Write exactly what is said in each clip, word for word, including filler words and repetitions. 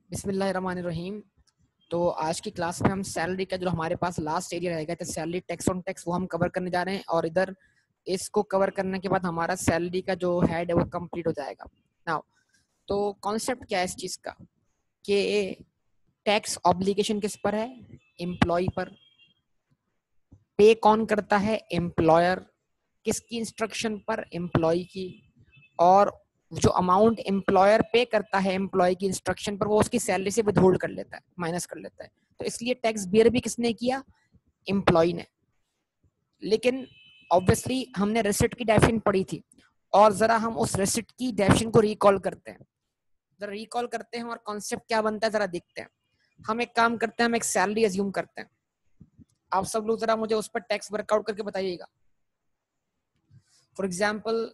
बिस्मिल्लाहिर्रहमानिर्रहीम। तो आज की क्लास में हम सैलरी का जो हमारे पास लास्ट एरिया रहेगा तो सैलरी टैक्स ऑन टैक्स वो हम कवर करने जा रहे हैं और इधर इसको कवर करने के बाद हमारा सैलरी का जो हेड है वो कंप्लीट हो जाएगा। नाउ तो कॉन्सेप्ट क्या है इस चीज़ का कि टैक्स ऑब्लिगेशन किस पर है? एम्प्लॉय पर। पे कौन करता है? एम्प्लॉयर। किसकी इंस्ट्रक्शन पर? एम्प्लॉय की। और जो अमाउंट एम्प्लॉयर पे करता है एम्प्लॉय की इंस्ट्रक्शन पर वो उसकी सैलरी से विथहोल्ड कर लेता है, माइनस कर लेता है। तो इसलिए टैक्स बियर भी किसने किया? एम्प्लॉय ने। लेकिन ऑब्वियसली हमने रेसिट की डेफिनेशन पढ़ी थी और जरा हम उस रेसिट की डेफिनेशन को रिकॉल करते हैं जरा रिकॉल करते हैं और कॉन्सेप्ट क्या बनता है जरा देखते हैं। हम एक काम करते हैं, हम एक सैलरी अज्यूम करते हैं। आप सब लोग जरा मुझे उस पर टैक्स वर्कआउट करके बताइएगा। For example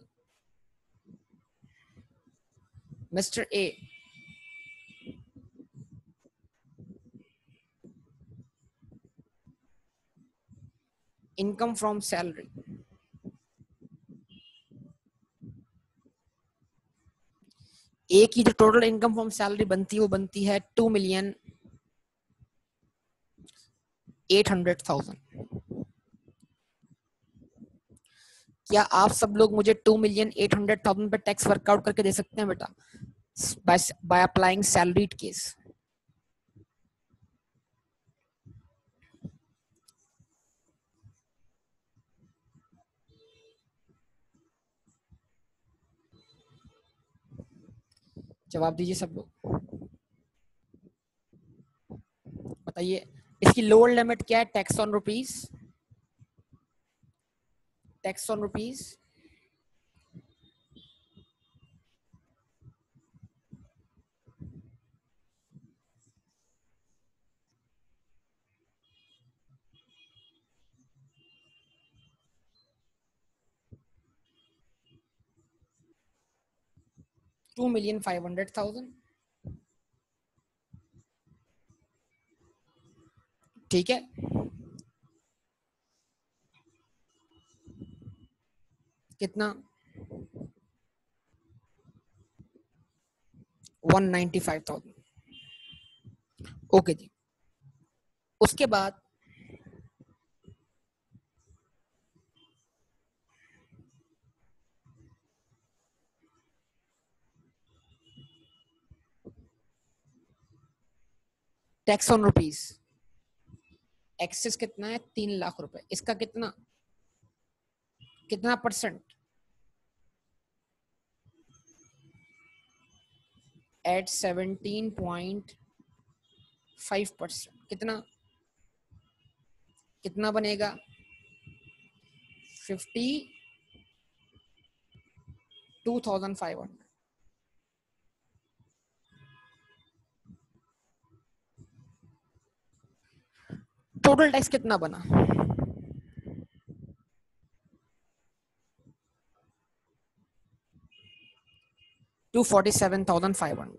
mister A income from salary, A की जो टोटल इनकम फ्रॉम सैलरी बनती है वो बनती है two million eight hundred thousand. क्या आप सब लोग मुझे two million eight hundred thousand पे टैक्स वर्कआउट करके दे सकते हैं बेटा, बाय अप्लाइंग सैलरीड केस? जवाब दीजिए सब लोग, बताइए। इसकी लोअर लिमिट क्या है? Tax on rupees, tax on rupees two million five hundred thousand. ठीक है, कितना? One ninety five thousand. Okay ji. उसके बाद टैक्स ऑन रुपीज एक्सेस कितना है? तीन लाख रुपए। इसका कितना कितना percent? Eight seventeen point five percent. कितना कितना बनेगा? Fifty two thousand five hundred. Total tax कितना बना? Two forty seven thousand five hundred.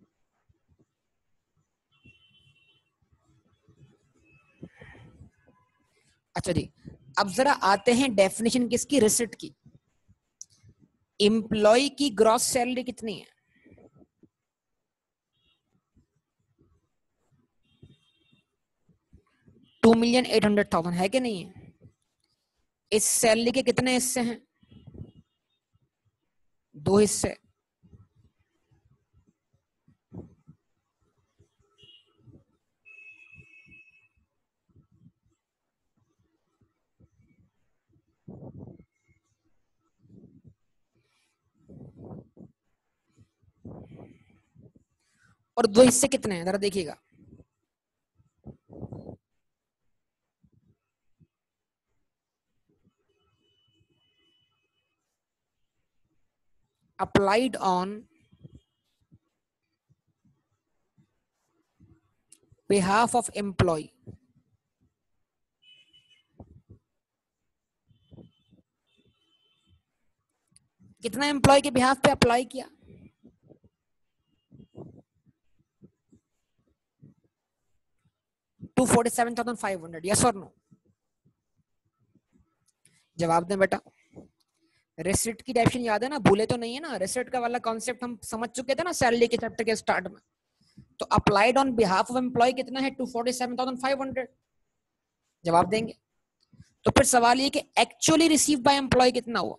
अच्छा जी, अब जरा आते हैं डेफिनेशन किसकी? रिसिट की। एम्प्लॉय की ग्रॉस सैलरी कितनी है? Two million eight hundred thousand है कि नहीं है? इस सैलरी के कितने हिस्से हैं? दो हिस्से। और दो हिस्से कितने हैं जरा देखिएगा। Applied on behalf of employee, कितना एम्प्लॉय के बिहाफ पे अप्लाई किया? Two forty seven thousand five hundred. Yes और नो? जवाब दें बेटा। रेसिट की डेफिनेशन याद है ना? भूले तो नहीं है ना? रेसिट का वाला कॉन्सेप्ट हम समझ चुके थे ना सैलरी के चैप्टर के स्टार्ट में। तो applied on behalf of employee कितना है, two forty seven thousand five hundred जवाब देंगे। तो फिर सवाल ये कि एक्चुअली रिसीव बाय एम्प्लॉय कितना हुआ।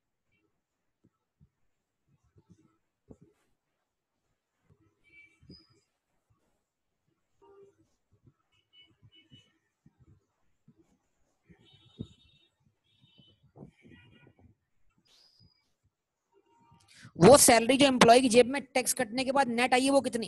वो सैलरी जो एम्प्लॉय की जेब में टैक्स कटने के बाद नेट आई है वो कितनी,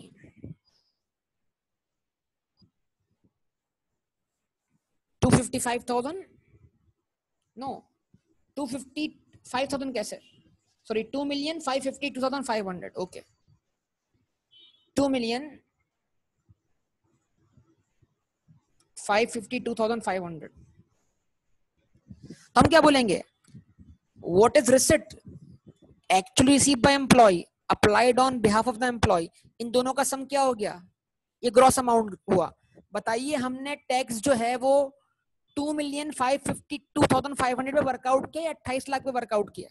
two fifty five thousand no two fifty five thousand कैसे, sorry two million five fifty two thousand five hundred okay two million five fifty two thousand five hundred. तो हम क्या बोलेंगे, what is receipt actually received by employee applied on behalf of the employee, इन दोनों का सम क्या हो गया, ये ग्रॉस अमाउंट हुआ। बताइए हमने टैक्स जो है वो two million five fifty two thousand five hundred पे वर्कआउट किया या अट्ठाईस लाख पे वर्कआउट किया,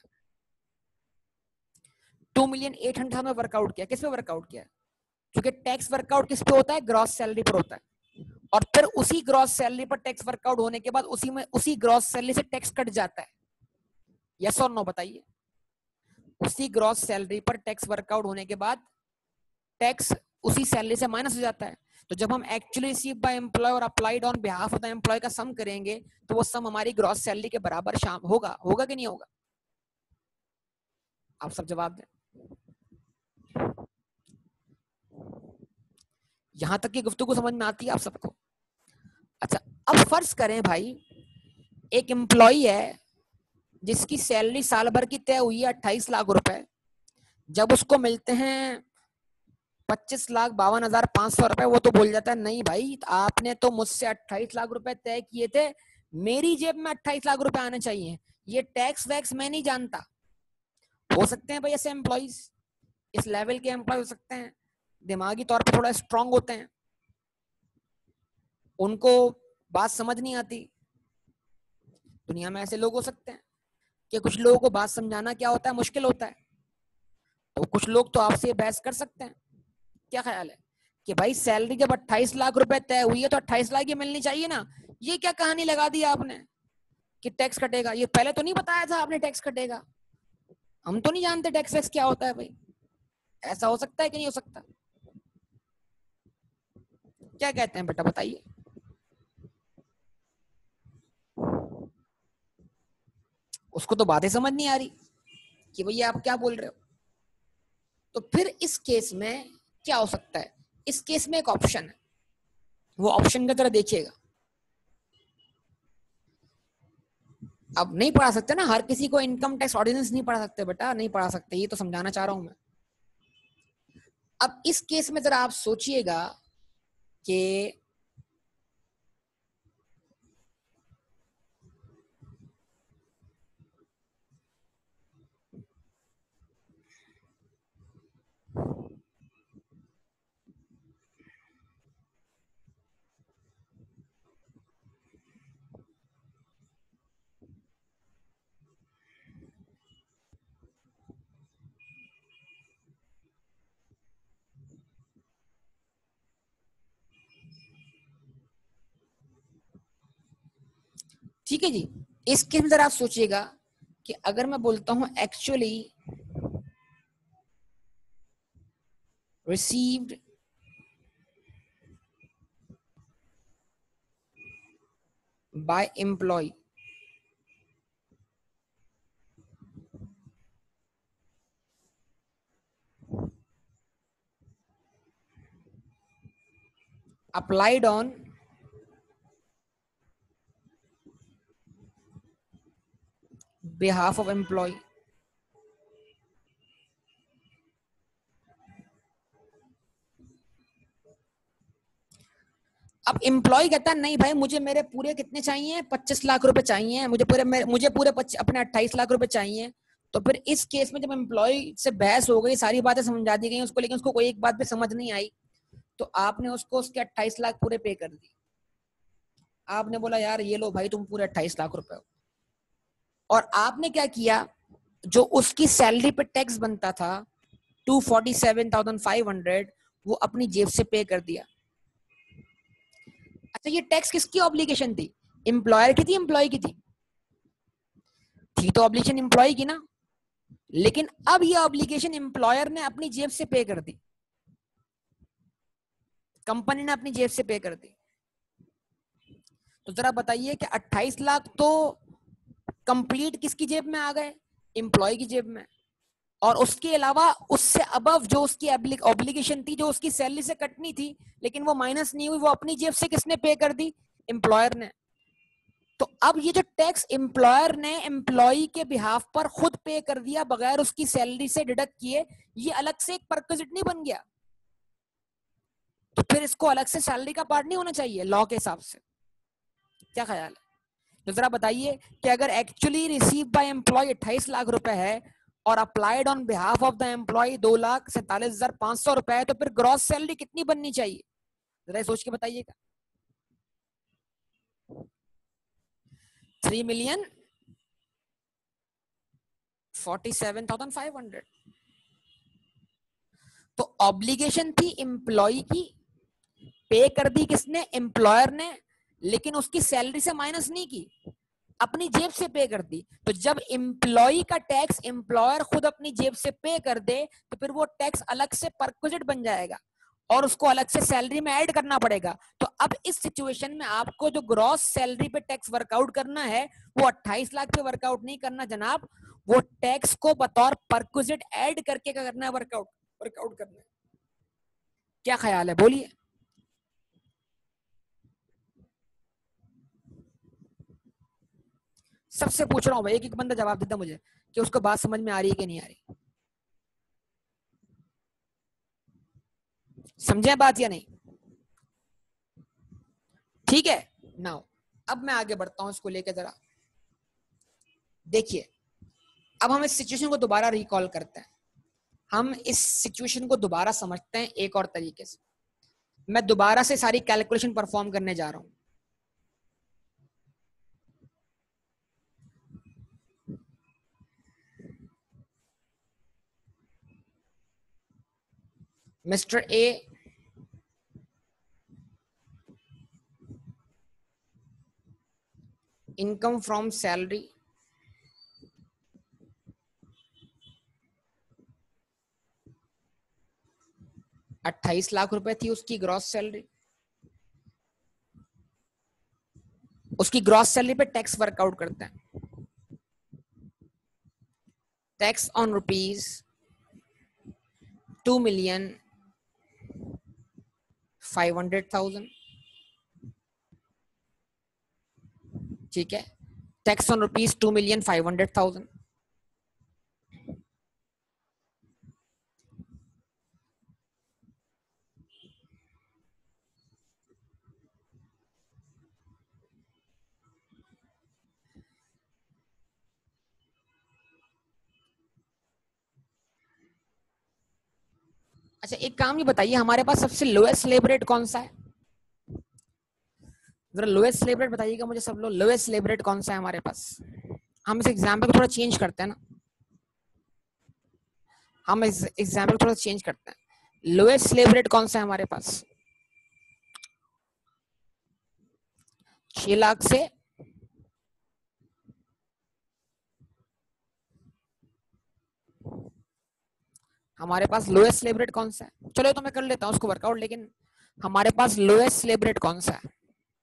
टू मिलियन एट हंड्रेड में वर्कआउट किया, किस पे वर्कआउट किया, क्योंकि टैक्स वर्कआउट किस पे होता है, ग्रॉस सैलरी पर होता है, और फिर उसी ग्रॉस सैलरी पर टैक्स वर्कआउट होने के बाद उसी में उसी ग्रॉस सैलरी से टैक्स कट जाता है, यस और नो बताइए। उसी ग्रॉस सैलरी पर टैक्स वर्कआउट होने के बाद टैक्स उसी सैलरी से माइनस हो जाता है। तो जब हम एक्चुअली रिसीव बाय एम्प्लॉय और applied on behalf of the employee का सम करेंगे तो वो सम हमारी ग्रॉस सैलरी के बराबर शाम होगा होगा कि नहीं होगा, आप सब जवाब दें। यहां तक की गुफ्तगू समझ में आती है आप सबको। अच्छा अब फर्ज करें भाई एक एम्प्लॉय है जिसकी सैलरी साल भर की तय हुई है अट्ठाईस लाख रुपए, जब उसको मिलते हैं पच्चीस लाख बावन हजार पांच सौ रुपए, वो तो बोल जाता है नहीं भाई आपने तो मुझसे अट्ठाईस लाख रुपए तय किए थे, मेरी जेब में अट्ठाईस लाख रुपए आने चाहिए, ये टैक्स वैक्स मैं नहीं जानता। हो सकते हैं भाई ऐसे एम्प्लॉइज, इस लेवल के एम्प्लॉय हो सकते हैं, दिमागी तौर पर थोड़ा स्ट्रांग होते हैं, उनको बात समझ नहीं आती। दुनिया में ऐसे लोग हो सकते हैं कि कुछ लोगों को बात समझाना क्या होता है मुश्किल होता है, तो कुछ लोग तो आपसे बहस कर सकते हैं। क्या ख्याल है कि भाई सैलरी जब अट्ठाईस लाख रुपए तय हुई है तो अट्ठाईस लाख ही मिलनी चाहिए ना, ये क्या कहानी लगा दी आपने कि टैक्स कटेगा, ये पहले तो नहीं बताया था आपने टैक्स कटेगा, हम तो नहीं जानते टैक्स वैक्स क्या होता है भाई। ऐसा हो सकता है कि नहीं हो सकता, क्या कहते हैं बेटा बताइए। उसको तो बातें समझ नहीं आ रही कि भैया आप क्या बोल रहे हो। तो फिर इस केस में क्या हो सकता है, इस केस में एक ऑप्शन है, वो ऑप्शन की तरह देखिएगा। अब नहीं पढ़ा सकते ना हर किसी को इनकम टैक्स ऑर्डिनेंस, नहीं पढ़ा सकते बेटा, नहीं पढ़ा सकते, ये तो समझाना चाह रहा हूं मैं। अब इस केस में जरा आप सोचिएगा कि ठीक है जी, इस केस में जरा आप सोचिएगा कि अगर मैं बोलता हूं actually received by employee applied on behalf of employee, अब एम्प्लॉय कहता है नहीं भाई मुझे मेरे पूरे कितने चाहिए, पच्चीस लाख रुपए चाहिए, मुझे पूरे मुझे पूरे अपने अट्ठाईस लाख रुपए चाहिए। तो फिर इस केस में जब एम्प्लॉय से बहस हो गई, सारी बातें समझा दी गई उसको, लेकिन उसको कोई एक बात भी समझ नहीं आई, तो आपने उसको उसके अट्ठाईस लाख पूरे पे कर दिए। आपने बोला यार ये लो भाई तुम पूरे अट्ठाईस लाख रुपए, और आपने क्या किया, जो उसकी सैलरी पे टैक्स बनता था two forty seven thousand five hundred, वो अपनी जेब से पे कर दिया। अच्छा, ये टैक्स किसकी ऑब्लिगेशन थी? एम्प्लॉयर की थी, एम्प्लॉय की थी? थी तो ऑब्लिगेशन एम्प्लॉय की ना, लेकिन अब ये ऑब्लिगेशन एम्प्लॉयर ने अपनी जेब से पे कर दी, कंपनी ने अपनी जेब से पे कर दी। तो जरा बताइए कि अट्ठाईस लाख तो कंप्लीट किसकी जेब में आ गए? एम्प्लॉय की जेब में। और उसके अलावा उससे अबव जो उसकी ऑब्लिगेशन थी, जो उसकी सैलरी से कटनी थी, लेकिन वो माइनस नहीं हुई, वो अपनी जेब से किसने पे कर दी? एम्प्लॉयर ने। तो अब ये जो टैक्स एम्प्लॉयर ने एम्प्लॉय के बिहाफ पर खुद पे कर दिया बगैर उसकी सैलरी से डिडक्ट किए, ये अलग से एक परक्विजिट नहीं बन गया? तो फिर इसको अलग से सैलरी का पार्ट नहीं होना चाहिए लॉ के हिसाब से? क्या ख्याल है? तो जरा बताइए कि अगर एक्चुअली रिसीव बाय एम्प्लॉय अट्ठाईस लाख रुपए है और applied on behalf of the employee दो लाख सैतालीस हजार पांच सौ रुपए है, तो फिर ग्रॉस सैलरी कितनी बननी चाहिए? जरा सोच के बताइएगा। Three million forty seven thousand five hundred. तो ऑब्लिगेशन थी एम्प्लॉय की, पे कर दी किसने? एम्प्लॉयर ने, लेकिन उसकी सैलरी से माइनस नहीं की, अपनी जेब से पे कर दी। तो जब एम्प्लॉय का टैक्स एम्प्लॉयर खुद अपनी जेब से पे कर दे, तो फिर वो टैक्स अलग से परक्विजिट बन जाएगा और उसको अलग से सैलरी में ऐड करना पड़ेगा। तो अब इस सिचुएशन में आपको जो ग्रॉस सैलरी पे टैक्स वर्कआउट करना है, वो अट्ठाईस लाख पे वर्कआउट नहीं करना जनाब, वो टैक्स को बतौर परक्विजिट ऐड करके क्या करना है? वर्कआउट वर्कआउट करना है। क्या ख्याल है, बोलिए। सबसे पूछ रहा हूं भाई, एक एक बंदा जवाब देता मुझे कि उसको बात समझ में आ रही है कि नहीं आ रही। समझे बात या नहीं? ठीक है। नाउ अब मैं आगे बढ़ता हूं इसको लेकर। जरा देखिए, अब हम इस सिचुएशन को दोबारा रिकॉल करते हैं, हम इस सिचुएशन को दोबारा समझते हैं एक और तरीके से। मैं दोबारा से सारी कैलकुलेशन परफॉर्म करने जा रहा हूं। Mister A income from salary अट्ठाईस लाख रुपए थी उसकी ग्रॉस सैलरी। उसकी ग्रॉस सैलरी पे टैक्स वर्कआउट करते हैं। Tax on rupees two million five hundred thousand. ठीक है, tax on rupees two million five hundred thousand. अच्छा, एक काम ये बताइए, हमारे पास सबसे लोएस्ट स्लेब रेट कौन सा है? जरा लोएस्ट स्लेब रेट बताइएगा मुझे सब लोग। लोएस्ट स्लेब रेट कौन सा है हमारे पास? हम इस एग्जाम्पल को थोड़ा चेंज करते हैं ना, हम इस एग्जाम्पल थोड़ा चेंज करते हैं। लोएस्ट स्लेब रेट कौन सा है हमारे पास? छह लाख से हमारे पास लोएस्ट स्लेब रेट कौन सा है? चलो तो मैं कर लेता हूं उसको वर्कआउट, लेकिन हमारे पास लोएस्ट स्लेब रेट कौन सा है?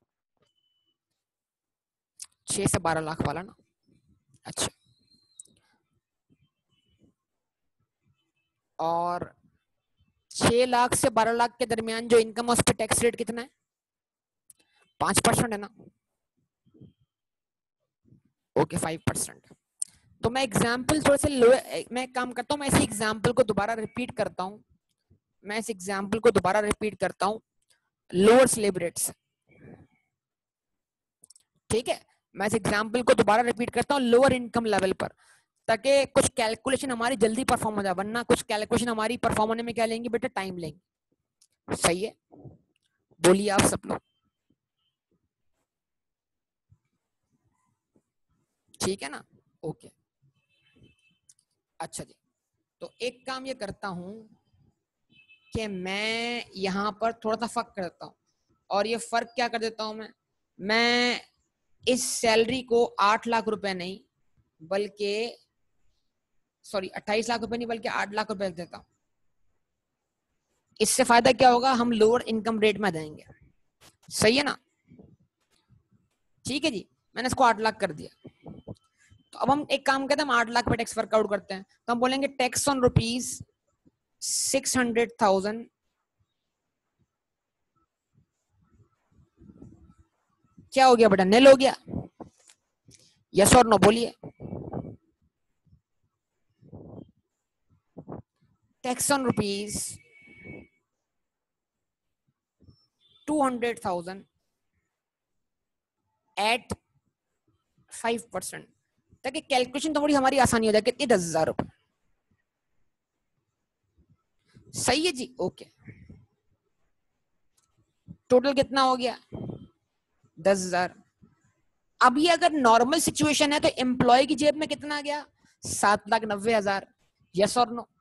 छह से बारह लाख वाला ना। अच्छा, और छह लाख से बारह लाख के दरमियान जो इनकम है उस पर टैक्स रेट कितना है? पांच परसेंट है ना। Okay, five percent. तो मैं एग्जाम्पल थोड़े से लो, मैं काम करता हूँ, मैं इसी एग्जाम्पल को दोबारा रिपीट करता हूँ मैं इस एग्जाम्पल को दोबारा रिपीट करता हूँ लोअर स्लेब रेट्स। ठीक है, मैं इस एग्जाम्पल को दोबारा रिपीट करता हूँ लोअर इनकम लेवल पर, ताकि कुछ कैलकुलेशन हमारी जल्दी परफॉर्म हो जाए, वरना कुछ कैलकुलेशन हमारी परफॉर्म होने में क्या लेंगे बेटा? टाइम लेंगे। सही है, बोलिए आप सब लोग। ठीक है ना? ओके। अच्छा जी, तो एक काम ये करता हूं, कि मैं यहाँ पर थोड़ा सा फर्क कर देता हूँ, और ये फर्क क्या कर देता हूँ मैं मैं इस सैलरी को आठ लाख रुपए नहीं बल्कि सॉरी अट्ठाईस लाख रुपए नहीं बल्कि आठ लाख रुपए देता हूँ। इससे फायदा क्या होगा, हम लोअर इनकम रेट में देंगे। सही है ना? ठीक है जी, मैंने इसको आठ लाख कर दिया। तो अब हम एक काम करते हैं, हम आठ लाख पे टैक्स वर्कआउट करते हैं। तो हम बोलेंगे tax on rupees six hundred thousand क्या हो गया बेटा, निल हो गया? यस और नो बोलिए। Tax on rupees two hundred thousand at five percent, ताकि कैलकुलेशन थोड़ी हमारी आसानी हो जाए। कितनी? दस हजार रुपए। सही है जी, ओके। टोटल कितना हो गया? दस हजार। अब ये अगर नॉर्मल सिचुएशन है तो एम्प्लॉय की जेब में कितना गया? सात लाख नब्बे हजार। यस और नो?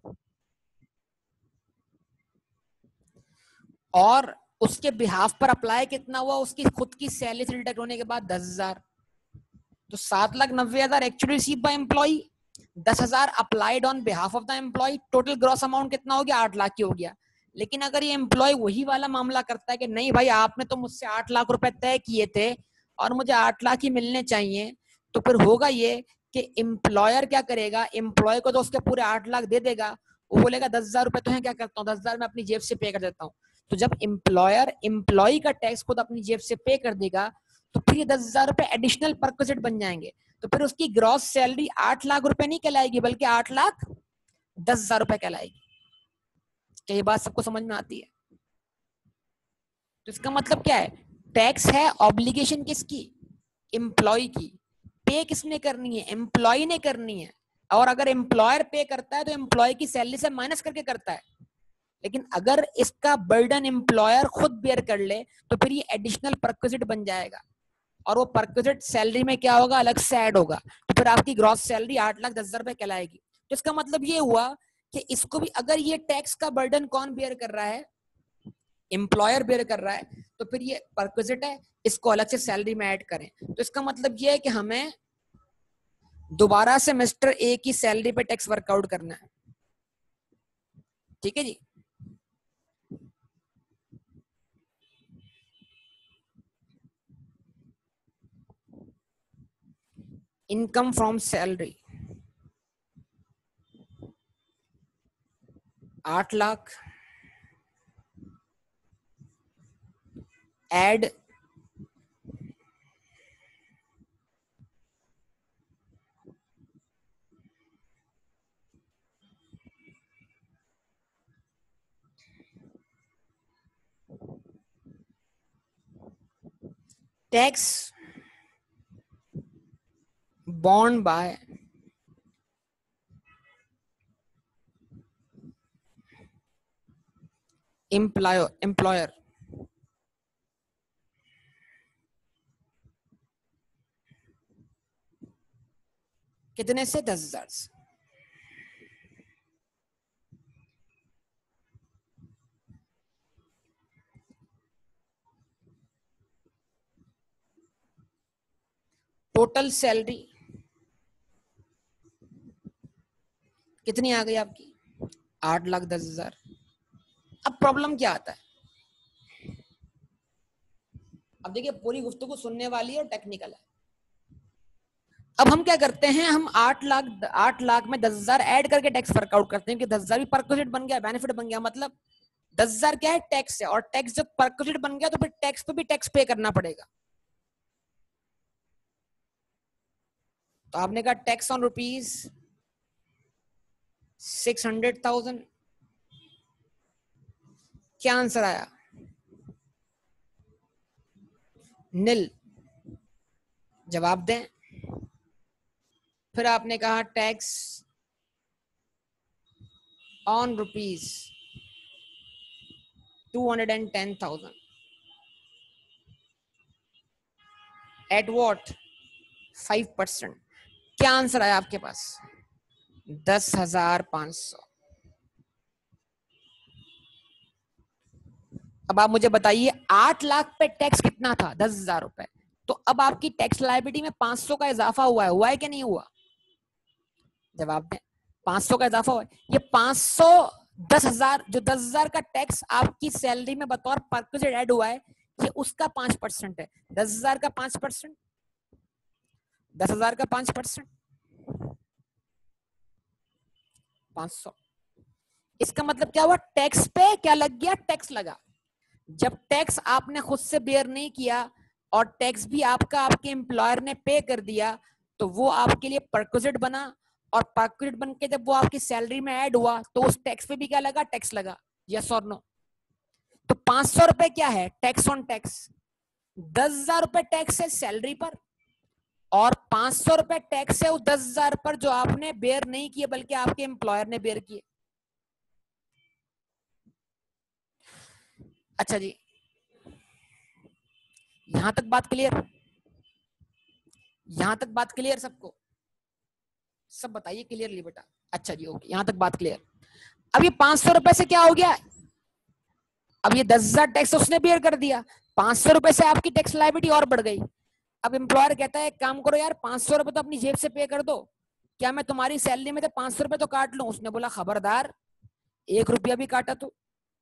और उसके बिहाफ पर अप्लाई कितना हुआ? उसकी खुद की सैलरी से डिडक्ट होने के बाद दस हजार। तो सात लाख नब्बे हजार एक्चुअली रिसीव बाय एम्प्लॉय, दस हजार applied on behalf of the employee. Total gross amount कितना हो गया? आठ लाख की हो गया। लेकिन अगर ये एम्प्लॉय वही वाला मामला करता है कि नहीं भाई आपने तो मुझसे आठ लाख रुपए तय किए थे और मुझे आठ लाख ही मिलने चाहिए, तो फिर होगा ये कि एम्प्लॉयर क्या करेगा, एम्प्लॉय को तो उसके पूरे आठ लाख दे देगा, वो बोलेगा दस हजार रुपए तो है, क्या करता हूँ दस हजार मैं अपनी जेब से पे कर देता हूँ। तो जब एम्प्लॉयर एम्प्लॉय का टैक्स खुद अपनी जेब से पे कर देगा तो फिर ये दस हजार रुपए एडिशनल परक्विजिट बन जाएंगे। तो फिर उसकी ग्रॉस सैलरी आठ लाख रुपए नहीं कहलाएगी बल्कि आठ लाख दस हजार रुपए कहलाएगी। क्या ये बात सबको समझ में आती है? तो इसका मतलब क्या है, टैक्स है ऑब्लिगेशन किसकी? एम्प्लॉय की। पे किसने करनी है? एम्प्लॉय ने करनी है। और अगर एम्प्लॉयर पे करता है तो एम्प्लॉय की सैलरी से माइनस करके करता है। लेकिन अगर इसका बर्डन एम्प्लॉयर खुद बेयर कर ले तो फिर ये एडिशनल परक्विजिट बन जाएगा, और वो परक्विजिट सैलरी में क्या होगा, अलग से ऐड होगा। तो फिर आपकी ग्रॉस सैलरी आठ लाख दस हजार रुपए कहलाएगी। तो इसका मतलब ये हुआ कि इसको भी अगर ये टैक्स का बर्डन कौन बेयर कर रहा है, एम्प्लॉयर बेयर कर रहा है, तो फिर ये परक्विजिट है, इसको अलग से सैलरी में ऐड करें। तो इसका मतलब ये है कि हमें दोबारा से मिस्टर ए की सैलरी पे टैक्स वर्कआउट करना है। ठीक है जी? इनकम फ्रॉम सैलरी आठ lakh add tax borne by employer employer कितने से? दस हजार से। टोटल सैलरी कितनी आ गई आपकी? आठ लाख दस हजार। अब प्रॉब्लम क्या आता है? अब देखिए पूरी गुफ्तगू सुनने वाली है और टेक्निकल है। अब हम क्या करते हैं, हम आठ लाख आठ लाख में दस हजार ऐड करके टैक्स वर्कआउट करते हैं कि दस हजार भी परक्विजिट बन गया, बेनिफिट बन गया। मतलब दस हजार क्या है? टैक्स है, और टैक्स जब परक्विजिट बन गया तो फिर टैक्स पे भी टैक्स पे करना पड़ेगा। तो आपने कहा tax on rupees six hundred thousand, क्या आंसर आया? नील। जवाब दें। फिर आपने कहा tax on rupees two hundred and ten thousand at what? Five percent. क्या आंसर आया आपके पास? दस हजार पांच सौ। अब आप मुझे बताइए आठ लाख पे टैक्स कितना था? दस हजार रुपए। तो अब आपकी टैक्स लायबिलिटी में पांच सौ का इजाफा हुआ है, हुआ है कि नहीं हुआ? जवाब दें। पांच सौ का इजाफा हुआ है। ये पांच सौ दस हजार, जो दस हजार का टैक्स आपकी सैलरी में बतौर परक्विजिट ऐड हुआ है, ये उसका पांच परसेंट है। दस हजार का पांच परसेंट, दस हजार का पांच परसेंट, पांच सौ। इसका मतलब क्या हुआ? टैक्स पे क्या लग गया? टैक्स लगा। जब टैक्स आपने खुद से बेयर नहीं किया और टैक्स भी आपका आपके एम्प्लॉयर ने पे कर दिया, तो वो आपके लिए परक्विजिट बना, और परक्विजिट बन के जब वो आपकी सैलरी में ऐड हुआ तो उस टैक्स पे भी क्या लगा? टैक्स लगा। यस और नो? तो पांच सौ रुपए क्या है? Tax on tax. दस हजार रुपए टैक्स है सैलरी पर, और पांच सौ रुपए टैक्स है उस दस हजार पर जो आपने बेयर नहीं किए बल्कि आपके एम्प्लॉयर ने बेयर किए। अच्छा जी, यहां तक बात क्लियर? यहां तक बात क्लियर सबको? सब बताइए क्लियरली बेटा। अच्छा जी, ओके, यहां तक बात क्लियर। अब ये पांच सौ रुपए से क्या हो गया? अब ये दस हजार टैक्स उसने बेयर कर दिया, पांच सौ रुपए से आपकी टैक्स लायबिलिटी और बढ़ गई। अब एम्प्लॉयर कहता है एक काम करो यार, पांच सौ रुपए तो अपनी जेब से पे कर दो, क्या मैं तुम्हारी सैलरी में तो पांच सौ रुपए तो काट लूं? उसने बोला खबरदार, एक रुपया भी काटा तो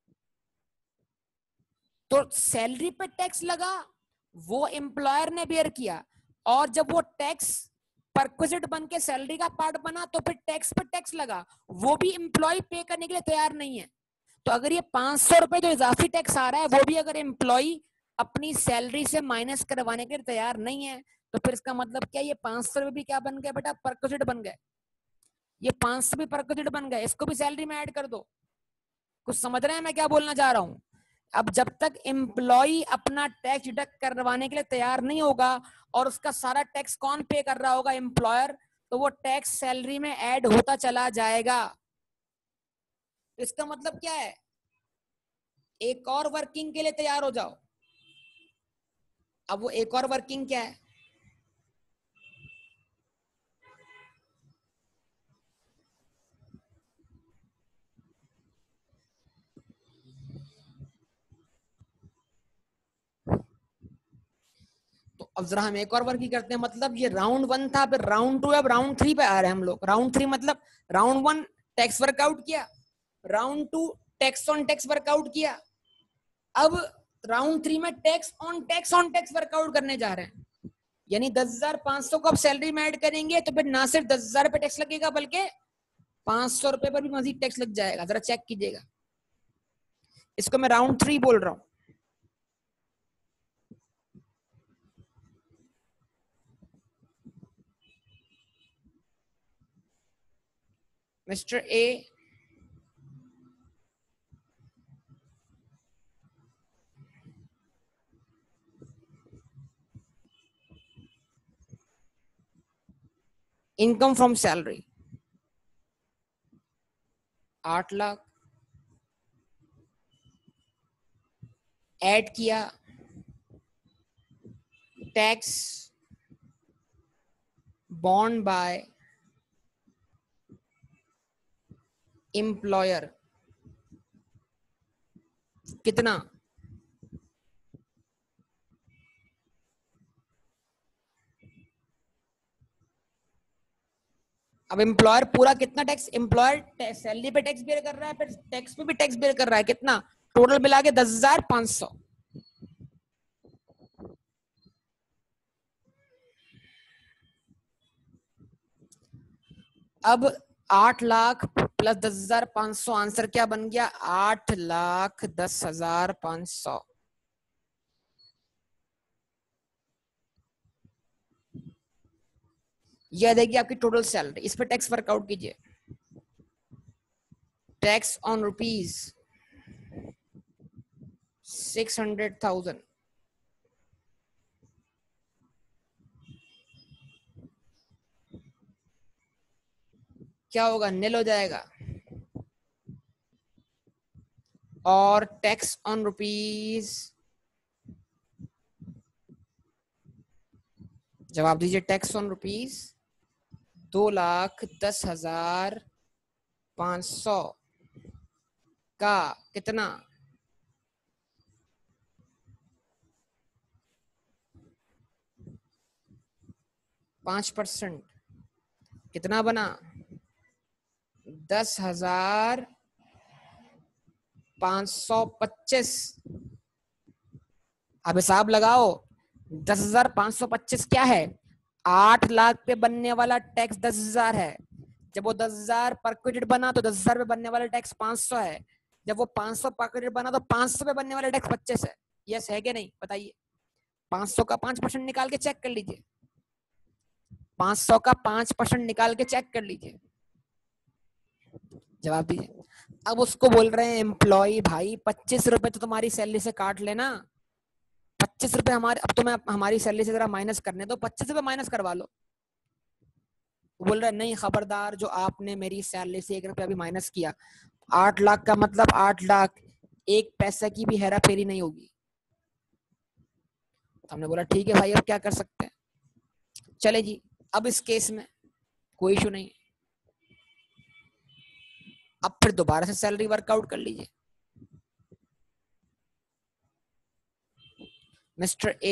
तो सैलरी पे टैक्स लगा, वो एम्प्लॉयर ने बेयर किया, और जब वो टैक्स परक्विजिट बन के सैलरी का पार्ट बना तो फिर टैक्स पे टैक्स लगा, वो भी एम्प्लॉय पे करने के लिए तैयार नहीं है। तो अगर ये पांच सौ रुपए जो इजाफी टैक्स आ रहा है वो भी अगर एम्प्लॉय अपनी सैलरी से माइनस करवाने के लिए तैयार नहीं है, तो फिर इसका मतलब क्या? ये पांच सौ रुपए भी क्या बन गए बेटा? परक्विजिट बन गए। ये पांच सौ भी परक्विजिट बन गए, इसको भी सैलरी में ऐड कर दो। कुछ समझ रहे हैं मैं क्या बोलना चाह रहा हूं? अब जब तक एम्प्लॉय अपना टैक्स डिडक्ट करवाने के लिए तैयार नहीं होगा और उसका सारा टैक्स कौन पे कर रहा होगा? एम्प्लॉयर। तो वो टैक्स सैलरी में ऐड होता चला जाएगा। इसका मतलब क्या है? एक और वर्किंग के लिए तैयार हो जाओ। अब वो एक और वर्किंग क्या है? तो अब जरा हम एक और वर्किंग करते हैं। मतलब ये राउंड वन था, फिर राउंड टू, अब राउंड थ्री पे आ रहे हैं हम लोग। राउंड थ्री मतलब राउंड वन टैक्स वर्कआउट किया, round two tax on tax workout किया, अब राउंड थ्री में tax on tax on tax workout करने जा रहे हैं। यानी दस हजार पांच सौ को आप सैलरी में ऐड करेंगे तो फिर ना सिर्फ दस हजार पे टैक्स लगेगा बल्कि पांच सौ रुपए पर भी मजीद टैक्स लग जाएगा। जरा चेक कीजिएगा, इसको मैं राउंड थ्री बोल रहा हूं। Mister A income from salary आठ लाख, ऐड किया टैक्स बॉन्ड बाय एम्प्लॉयर, कितना? अब एम्प्लॉयर पूरा कितना टैक्स? एम्प्लॉयर सैलरी पे टैक्स बेयर कर रहा है, फिर टैक्स पे भी टैक्स बेयर कर रहा है, कितना? टोटल मिला के दस हजार पांच सौ। अब आठ लाख प्लस दस हजार पांच सौ, आंसर क्या बन गया? आठ लाख दस हजार पांच सौ। यह देगी आपकी टोटल सैलरी। इस पर टैक्स वर्कआउट कीजिए। Tax on rupees six hundred thousand, क्या होगा? निल हो जाएगा। और टैक्स ऑन रुपीज, जवाब दीजिए। टैक्स ऑन रुपीज दो लाख दस हजार पांच सौ का कितना? पांच परसेंट कितना बना? दस हजार पांच सौ पच्चीस। अब हिसाब लगाओ, दस हजार पांच सौ पच्चीस क्या है? आठ लाख पे बनने वाला टैक्स दस हजार है। जब वो दस हजार पर क्रेडिट बना तो दस हजार पे बनने वाला टैक्स पांच सौ है। जब वो पांच सौ पर क्रेडिट बना तो पांच सौ पे बनने वाला टैक्स पच्चीस है। यस है कि नहीं बताइए? पांच सौ का पांच परसेंट निकाल के चेक कर लीजिए। पांच सौ का पांच परसेंट निकाल के चेक कर लीजिए, जवाब दीजिए। अब उसको बोल रहे हैं एम्प्लॉय भाई पच्चीस रुपए तो तुम्हारी सैलरी से काट लेना। पच्चीस रुपए हमारे, अब तो मैं हमारी सैलरी से जरा माइनस करने दो, पच्चीस रुपए माइनस करवा लो। बोल रहा है नहीं खबरदार, जो आपने मेरी सैलरी से एक रुपया भी माइनस किया, आठ लाख का मतलब आठ लाख, एक पैसा की भी हेरा फेरी नहीं होगी। तो हमने बोला ठीक है भाई, अब क्या कर सकते हैं, चले जी। अब इस केस में कोई इशू नहीं, अब फिर दोबारा से सैलरी वर्कआउट कर लीजिए। मिस्टर ए,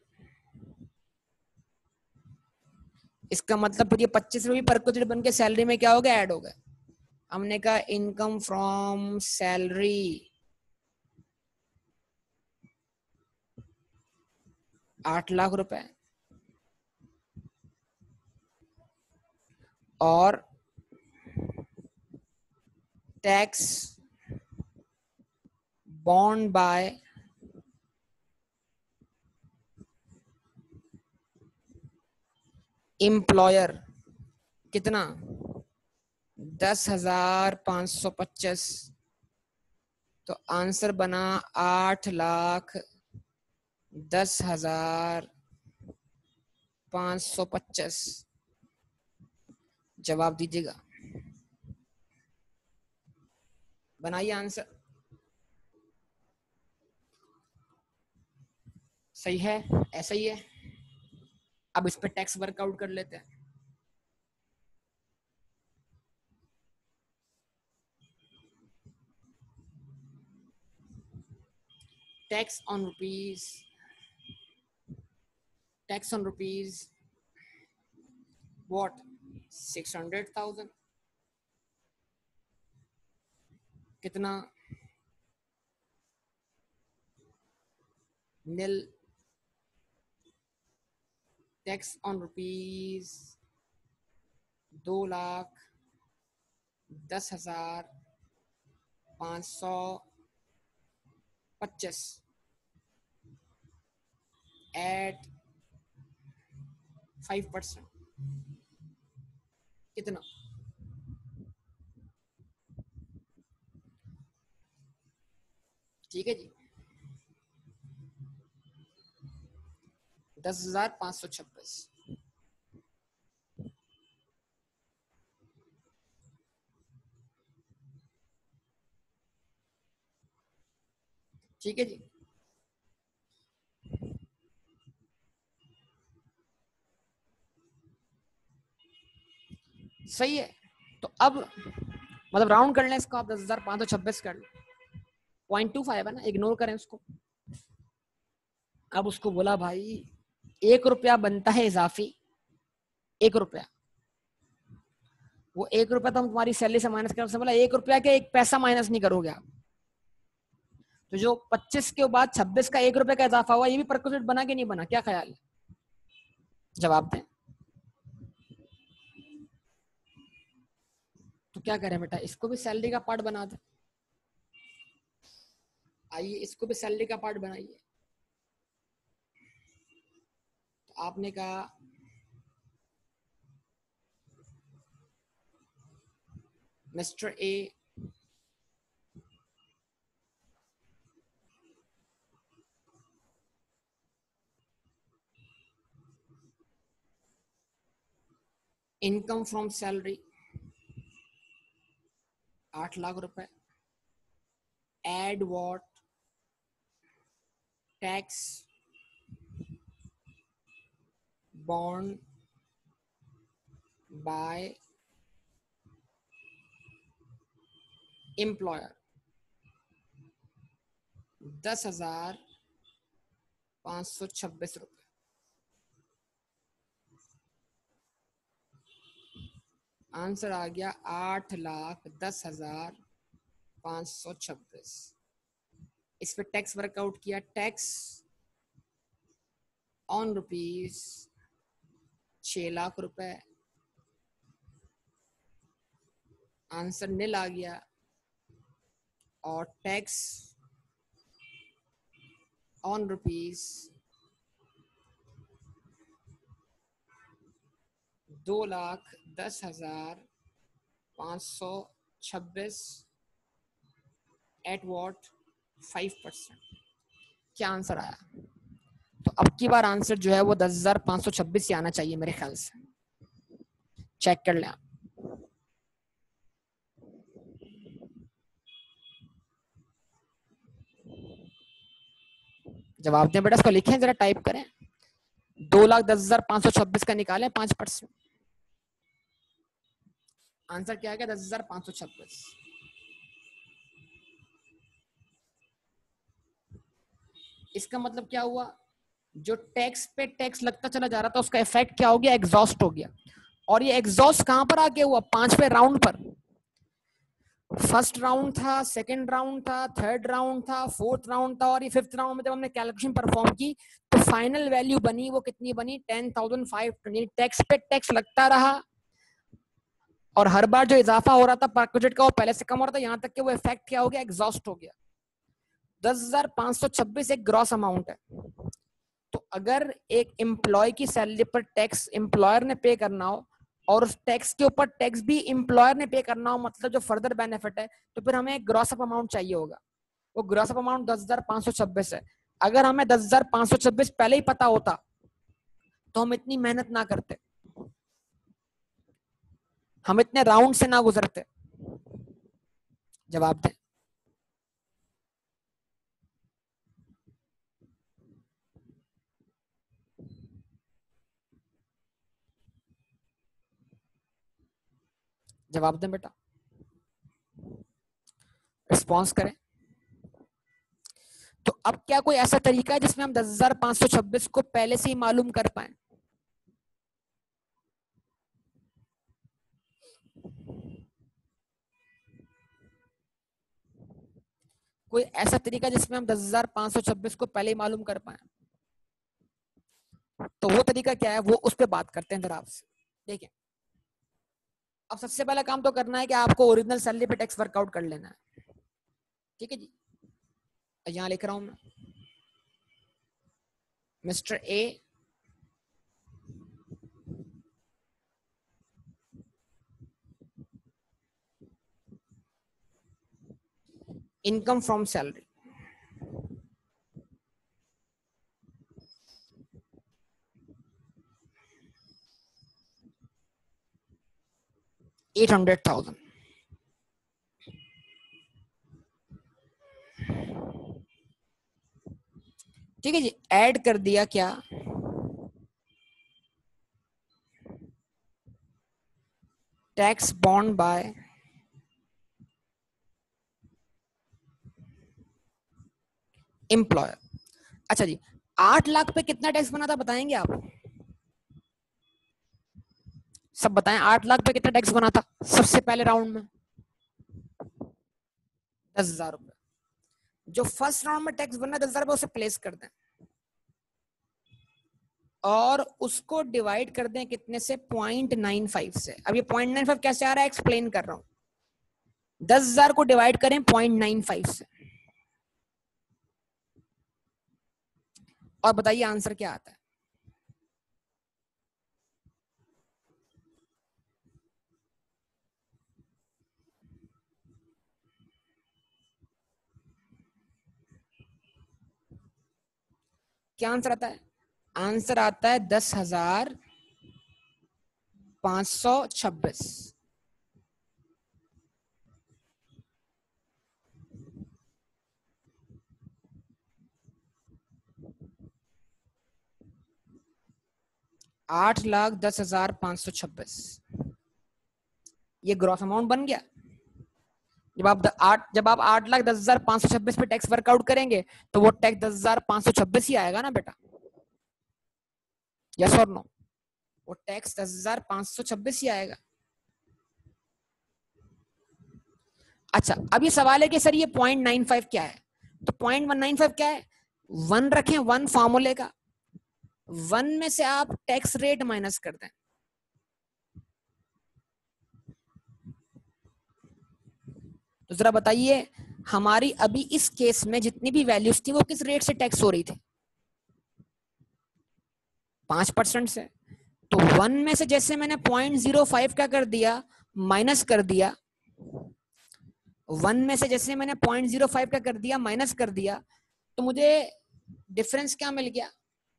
इसका मतलब फिर ये पच्चीस रुपये पर क्रेडिट बन के सैलरी में क्या हो गया? ऐड हो गया। हमने कहा इनकम फ्रॉम सैलरी आठ लाख रुपए और टैक्स बॉन्ड बाय एम्प्लॉयर कितना? दस हजार पांच सौ पचास। तो आंसर बना आठ लाख दस हजार पांच सौ पचास। जवाब दीजिएगा, बनाइए आंसर। सही है, ऐसा ही है। अब इस पे टैक्स वर्कआउट कर लेते हैं। Tax on rupees, tax on rupees what? Six hundred thousand. कितना? नील। टैक्स ऑन रुपीज दो लाख दस हजार पांच सौ पचास एट फाइव परसेंट कितना? ठीक है जी, दस हजार पांच सौ छब्बीस। ठीक है जी, सही है। तो अब मतलब राउंड कर लें इसको, आप दस हजार पांच सौ छब्बीस कर लें, पॉइंट टू फाइव है ना, इग्नोर करें उसको। अब उसको बोला भाई एक रुपया बनता है इजाफी, एक रुपया, वो एक रुपया तो हम तुम्हारी सैलरी से माइनस कर, बोला एक रुपया के एक पैसा माइनस नहीं करोगे आप। तो जो पच्चीस के बाद छब्बीस का एक रुपए का इजाफा हुआ, ये भी परक्यूट बना के नहीं बना? क्या ख्याल है, जवाब दें। तो क्या करें बेटा, इसको भी सैलरी का पार्ट बना दे। आइए इसको भी सैलरी का पार्ट बनाइए। तो आपने कहा mister A income from salary आठ लाख रुपए, add what? Tax bond by employer दस हजार पांच सौ छब्बीस रुपए। आंसर आ गया आठ लाख दस हजार पाँच सौ छब्बीस। इस पे टैक्स वर्कआउट किया, टैक्स ऑन रुपीज छह लाख रुपए, आंसर नील आ गया। और टैक्स ऑन रुपीज दो लाख दस हजार पाँच सौ छब्बीस एट वॉट फाइव परसेंट। क्या आंसर आया? तो अब की बार आंसर जो है वो दस हजार पाँच सौ छब्बीस से आना चाहिए मेरे ख्याल से। चेक कर लें। जवाब दें बेटा, इसको लिखें जरा, टाइप करें। दो लाख दस हजार पाँच सौ छब्बीस का निकालें पांच परसेंट। आंसर क्या आ गया? दस हजार पाँच सौ छब्बीस। इसका मतलब क्या हुआ? जो टैक्स पे टैक्स लगता चला जा रहा था उसका इफेक्ट क्या हो गया? एग्जॉस्ट हो गया। और ये एग्जॉस्ट कहां पर आके हुआ? पांचवें राउंड पर। फर्स्ट राउंड था, सेकंड राउंड था, थर्ड राउंड था, फोर्थ राउंड था, और ये फिफ्थ राउंड में जब हमने कैलकुलेशन परफॉर्म की तो फाइनल वैल्यू बनी वो कितनी बनी? Ten thousand five hundred. Tax पे टैक्स लगता रहा और हर बार जो इजाफा हो रहा था पर बजट का वो पहले से कम हो रहा था, यहां तक कि वो इफेक्ट क्या हो गया? एग्जॉस्ट हो गया। दस हजार पांच सौ छब्बीस एक ग्रॉस अमाउंट है। तो अगर एक एम्प्लॉय की सैलरी पर टैक्स एम्प्लॉयर ने पे करना हो और उस टैक्स के ऊपर टैक्स भी एम्प्लॉयर ने पे करना हो, मतलब जो फर्दर बेनिफिट है, तो फिर हमें एक ग्रॉस अप अमाउंट चाहिए होगा। वो ग्रॉस अप अमाउंट दस हजार पांच सौ छब्बीस है। अगर हमें दस हजार पांच सौ छब्बीस पहले ही पता होता तो हम इतनी मेहनत ना करते, हम इतने राउंड से ना गुजरते। जवाब दें। जवाब दें बेटा, रिस्पॉन्स करें। तो अब क्या कोई ऐसा तरीका है जिसमें हम दस हजार पांच सौ छब्बीस को पहले से ही मालूम कर पाए? कोई ऐसा तरीका जिसमें हम दस हजार पांच सौ छब्बीस को पहले ही मालूम कर पाए? तो वो तरीका क्या है, वो उस पर बात करते हैं जरा आपसे। देखिए, अब सबसे पहला काम तो करना है कि आपको ओरिजिनल सैलरी पे टैक्स वर्कआउट कर लेना है। ठीक है जी, यहां लिख रहा हूं मैं, mister A income from salary eight hundred thousand. ठीक है जी, ऐड कर दिया क्या? Tax bond by employer. अच्छा जी, आठ लाख पे कितना टैक्स बना था बताएंगे आप? सब बताएं, आठ लाख पे कितना टैक्स बना था सबसे पहले राउंड में? दस हजार रुपए। जो फर्स्ट राउंड में टैक्स बनना दस हजार रुपए, उसे प्लेस कर दें और उसको डिवाइड कर दें कितने से? पॉइंट नाइन फाइव से। अब ये पॉइंट नाइन फाइव कैसे आ रहा है एक्सप्लेन कर रहा हूं। दस हजार को डिवाइड करें पॉइंट नाइन फाइव से और बताइए आंसर क्या आता है? क्या आंसर आता है? आंसर आता है दस हजार पांच सौ छब्बीस। आठ लाख दस हजार पांच सौ छब्बीस ये ग्रॉस अमाउंट बन गया। जब आप आठ जब आप आठ लाख दस हजार पांच सौ छब्बीस पे टैक्स वर्कआउट करेंगे तो वो टैक्स दस हजार पांच सौ छब्बीस ही आएगा ना बेटा? यस और नो? वो टैक्स दस हजार पांच सौ छब्बीस ही आएगा। अच्छा, अब ये सवाल है कि सर ये पॉइंट नाइन फाइव क्या है, तो पॉइंट वन नाइन फाइव क्या है, वन रखें, वन फॉर्मूले का, वन में से आप टैक्स रेट माइनस कर दें, तो जरा बताइए हमारी अभी इस केस में जितनी भी वैल्यूज थी वो किस रेट से टैक्स हो रही थी, पांच परसेंट से। तो वन में से जैसे मैंने पॉइंट जीरो फाइव का कर दिया माइनस कर दिया, वन में से जैसे मैंने पॉइंट जीरो फाइव का कर दिया माइनस कर दिया, तो मुझे डिफरेंस क्या मिल गया,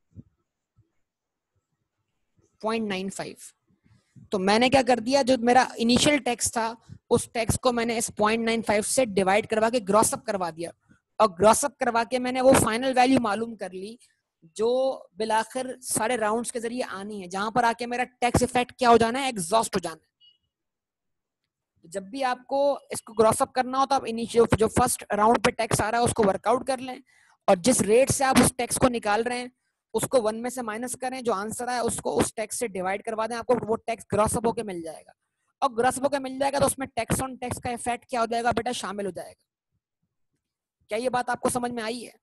पॉइंट नाइन फाइव। तो मैंने क्या कर दिया, जो मेरा इनिशियल टैक्स था उस टैक्स को मैंने इस पॉइंट नाइन फाइव से डिवाइड करवा के ग्रॉस अप करवा दिया, और ग्रॉस अप करवा के मैंने वो फाइनल वैल्यू मालूम कर ली जो बिलाखिर सारे राउंड्स के जरिए आनी है, जहां पर आके मेरा टैक्स इफेक्ट क्या हो जाना है, एग्जॉस्ट हो जाना है। जब भी आपको इसको ग्रॉस अप करना हो तो आप इनिशियल जो फर्स्ट राउंड पे टैक्स आ रहा है उसको वर्कआउट कर लें, और जिस रेट से आप उस टैक्स को निकाल रहे हैं उसको वन में से माइनस करें, जो आंसर है उसको उस टैक्स से डिवाइड करवा दें, आपको वो टैक्स ग्रॉस अप होके मिल जाएगा, और ग्रॉस अप होके मिल जाएगा तो उसमें टैक्स ऑन टैक्स का इफेक्ट क्या हो जाएगा बेटा, शामिल हो जाएगा। क्या ये बात आपको समझ में आई है?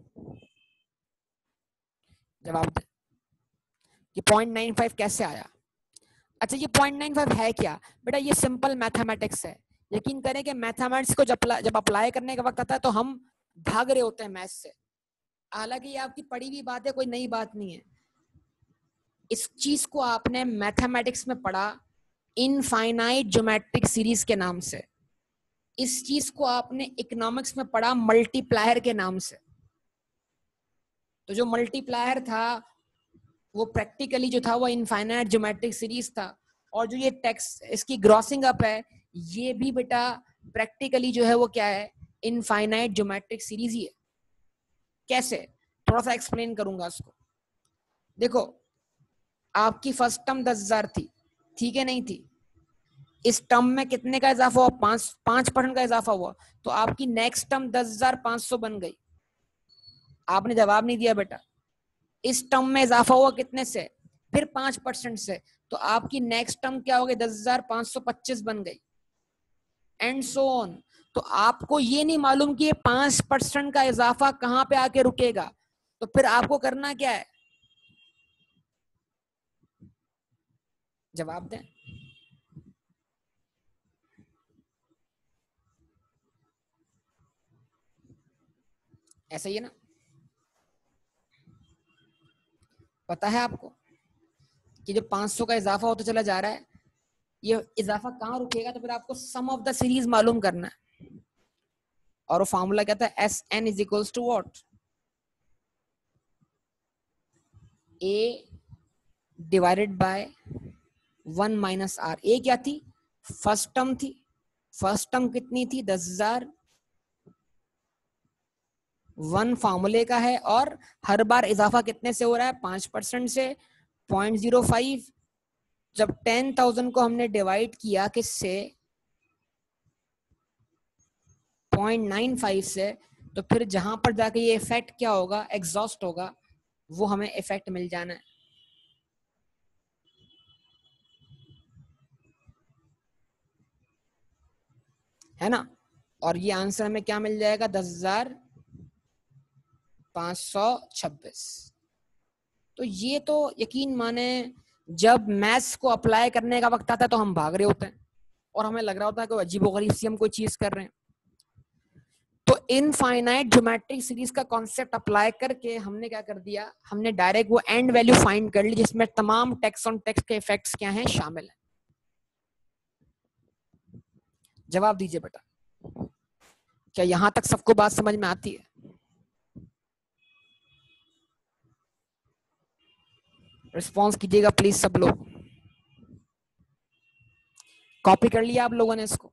जवाब दें कि पॉइंट नाइन फाइव कैसे आया। अच्छा, ये पॉइंट नाइन फाइव है क्या बेटा, ये सिंपल मैथमेटिक्स है। यकीन करें कि मैथमेटिक्स को जब जब अप्लाई करने का वक्त आता है तो हम भाग रहे होते हैं मैथ से, हालांकि ये आपकी पढ़ी हुई बात है, कोई नई बात नहीं है। इस चीज को आपने मैथमेटिक्स में पढ़ा इनफाइनाइट ज्योमेट्रिक सीरीज के नाम से, इस चीज को आपने इकोनॉमिक्स में पढ़ा मल्टीप्लायर के नाम से। तो जो मल्टीप्लायर था वो प्रैक्टिकली जो था वो इनफाइनाइट ज्योमेट्रिक सीरीज था, और जो ये टेक्स्ट इसकी ग्रॉसिंग अप है ये भी बेटा प्रैक्टिकली जो है वो क्या है, इनफाइनाइट ज्योमेट्रिक सीरीज ही है। कैसे, थोड़ा सा एक्सप्लेन करूंगा उसको। देखो, आपकी फर्स्ट टर्म दस हजार थी, ठीक है नहीं थी, इस टर्म में कितने का इजाफा हुआ, पांच पांच परसेंट का इजाफा हुआ, तो आपकी नेक्स्ट टर्म दस हजार पांच सौ बन गई। आपने जवाब नहीं दिया बेटा, इस टर्म में इजाफा हुआ कितने से, फिर पांच परसेंट से, तो आपकी नेक्स्ट टर्म क्या हो गई, दस हजार पांच सौ पच्चीस बन गई, एंड सो ऑन। तो आपको ये नहीं मालूम कि ये पांच परसेंट का इजाफा कहां पे आके रुकेगा, तो फिर आपको करना क्या है, जवाब दें। ऐसा ही है ना, पता है आपको कि जो पांच सौ का इजाफा होता चला जा रहा है, ये इजाफा कहां रुकेगा, तो फिर आपको सम ऑफ द सीरीज मालूम करना है, और वो फॉर्मूला क्या था, S N is equals to what, A divided by one minus R. A क्या थी, फर्स्ट टर्म थी, फर्स्ट टर्म कितनी थी, दस हजार, वन फॉर्मूले का है, और हर बार इजाफा कितने से हो रहा है, पांच परसेंट से, पॉइंट जीरो फाइव। जब टेन थाउजेंड को हमने डिवाइड किया किससे, पॉइंट नाइन फाइव से, तो फिर जहां पर जाके ये इफेक्ट क्या होगा, एग्जॉस्ट होगा, वो हमें इफेक्ट मिल जाना है। है ना, और ये आंसर हमें क्या मिल जाएगा, दस हजार पांच सौ छब्बीस। तो ये तो यकीन माने जब मैथ्स को अप्लाई करने का वक्त आता है तो हम भाग रहे होते हैं, और हमें लग रहा होता है कि अजीबोगरीब सी हम कोई चीज कर रहे हैं। तो इनफाइनाइट ज्योमेट्रिक सीरीज का कॉन्सेप्ट अप्लाई करके हमने क्या कर दिया, हमने डायरेक्ट वो एंड वैल्यू फाइंड कर ली जिसमें तमाम टैक्स ऑन टैक्स के इफेक्ट्स क्या हैं, शामिल है। जवाब दीजिए बेटा, क्या यहां तक सबको बात समझ में आती है? रिस्पॉन्स कीजिएगा प्लीज सब लोग। कॉपी कर लिया आप लोगों ने, इसको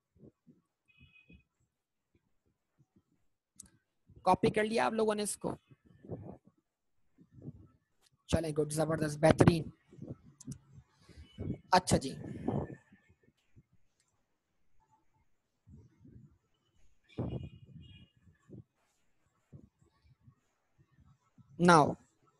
कॉपी कर लिया आप लोगों ने इसको, चले गुड, जबरदस्त, बेहतरीन। अच्छा जी, नाउ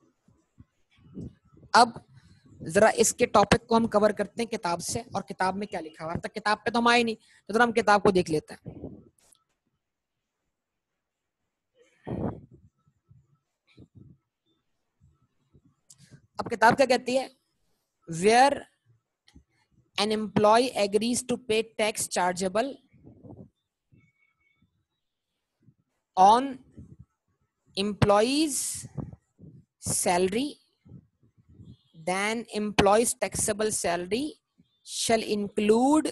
अब जरा इसके टॉपिक को हम कवर करते हैं किताब से, और किताब में क्या लिखा हुआ है। अब तक किताब पे तो हम आए नहीं, तो जरा हम किताब को देख लेते हैं। अब किताब क्या कहती है, where an employee agrees to pay tax chargeable on employee's salary, then employees taxable salary shall include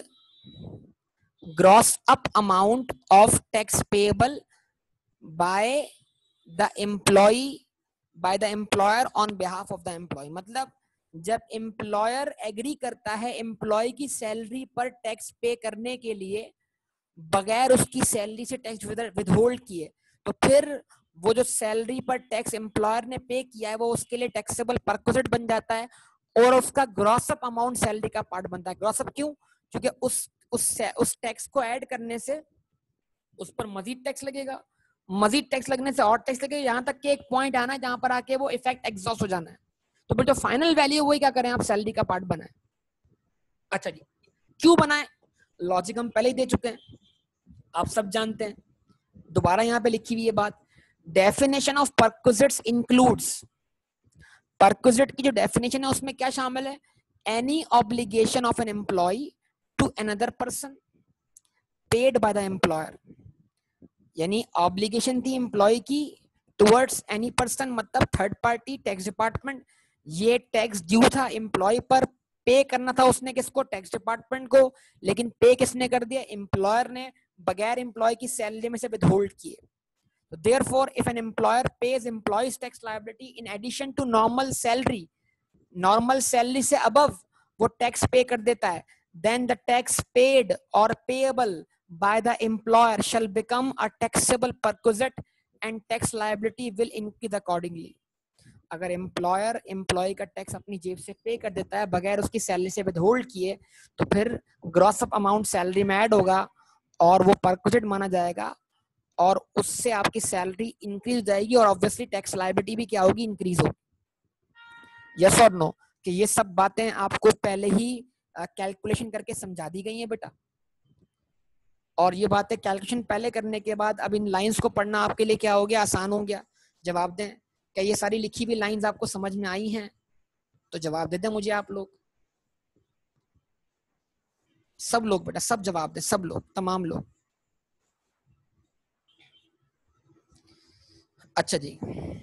gross up amount of tax payable by the employee by the employer on behalf of the employee। मतलब जब employer agree करता है employ की salary पर tax पे करने के लिए बगैर उसकी सैलरी से टैक्स विदहोल्ड किए, तो फिर वो जो सैलरी पर टैक्स एम्प्लॉयर ने पे किया है वो उसके लिए टैक्सेबल परक्विजिट बन जाता है और उसका ग्रॉस अप अमाउंट सैलरी का पार्ट बनता है। ग्रॉस अप क्यों? क्योंकि उस उस उस टैक्स को ऐड करने से उस पर मजीद टैक्स लगेगा, मजीद टैक्स लगने से और टैक्स लगेगा, यहाँ तक कि एक पॉइंट आना है जहां पर आके वो इफेक्ट एग्जॉस्ट हो जाना है। तो फिर जो फाइनल वैल्यू वही क्या करें, आप सैलरी का पार्ट बनाए। अच्छा जी, क्यों बनाए? लॉजिक हम पहले ही दे चुके हैं, आप सब जानते हैं। दोबारा यहाँ पे लिखी हुई है बात, definition of perquisites includes, perquisite की जो डेफिनेशन है उसमें क्या शामिल है, any obligation of an employee to another person paid by the employer, यानी ऑब्लिगेशन थी एम्प्लॉय की टुवर्ड्स एनी पर्सन, मतलब थर्ड पार्टी टैक्स डिपार्टमेंट, ये टैक्स ड्यू था एम्प्लॉय पर, पे करना था उसने किसको, टैक्स डिपार्टमेंट को, लेकिन पे किसने कर दिया, एम्प्लॉयर ने, बगैर एम्प्लॉय की सैलरी में से विदहोल्ड किए। So therefore, if an employer pays employees tax liability in addition to normal salary, normal salary से above वो tax pay कर देता है, then the tax paid or payable by the employer shall become a taxable perquisite and tax liability will increase accordingly। अगर employer employee का tax अपनी जेब से पे कर देता है बगैर उसकी सैलरी से withhold किए, तो फिर gross up amount सैलरी में ऐड होगा और वो perquisite माना जाएगा और उससे आपकी सैलरी इंक्रीज हो जाएगी और ऑब्वियसली टैक्स लायबिलिटी भी क्या होगी, इंक्रीज होगी। यस और नो? कि ये सब बातें आपको पहले ही कैलकुलेशन करके समझा दी गई हैं बेटा, और ये बातें कैलकुलेशन पहले करने के बाद अब इन लाइंस को पढ़ना आपके लिए क्या हो गया, आसान हो गया। जवाब दें, क्या ये सारी लिखी हुई लाइंस आपको समझ में आई हैं? तो जवाब दे दें मुझे आप लोग, सब लोग बेटा, सब जवाब दें, सब लोग, तमाम लोग। अच्छा जी,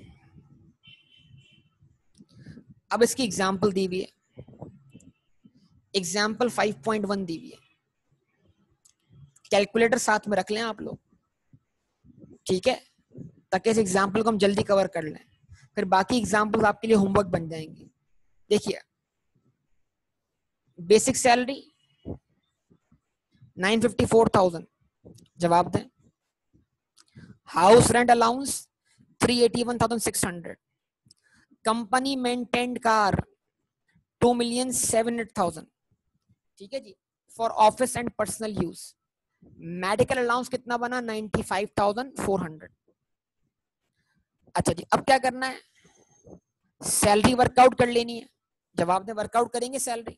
अब इसकी एग्जाम्पल दी हुई है, एग्जाम्पल फाइव पॉइंट वन दी हुई है, कैलकुलेटर साथ में रख लें आप लोग, ठीक है, ताकि इस एग्जाम्पल को हम जल्दी कवर कर लें, फिर बाकी एग्जाम्पल आपके लिए होमवर्क बन जाएंगे। देखिए, basic salary nine fifty four thousand, जवाब दें। House rent allowance three eighty one thousand six hundred, company maintained car two million seven eight thousand, ठीक है जी, for office and personal use. Medical allowance कितना बना, ninety five thousand four hundred. अच्छा जी, अब क्या करना है, सैलरी वर्कआउट कर लेनी है। जवाब दें, वर्कआउट करेंगे सैलरी,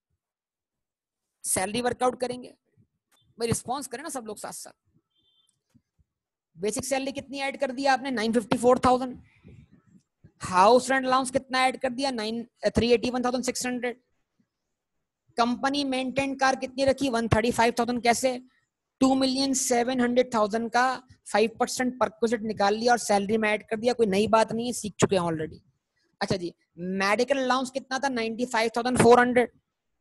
सैलरी वर्कआउट करेंगे भाई, रिस्पॉन्स करें ना सब लोग साथ साथ। बेसिक सैलरी कितनी ऐड कर दिया आपने, nine fifty four thousand. House rent allowance कितना ऐड कर दिया, nine three eighty one thousand six hundred. Company maintain car कितनी रखी, वन थर्टी फाइव थाउजेंड। कैसे, two million seven hundred thousand का फाइव परसेंट परक्विजिट निकाल लिया और सैलरी में ऐड कर दिया, कोई नई बात नहीं है, सीख चुके हैं ऑलरेडी। अच्छा जी, मेडिकल अलाउंस कितना था, ninety five thousand four hundred.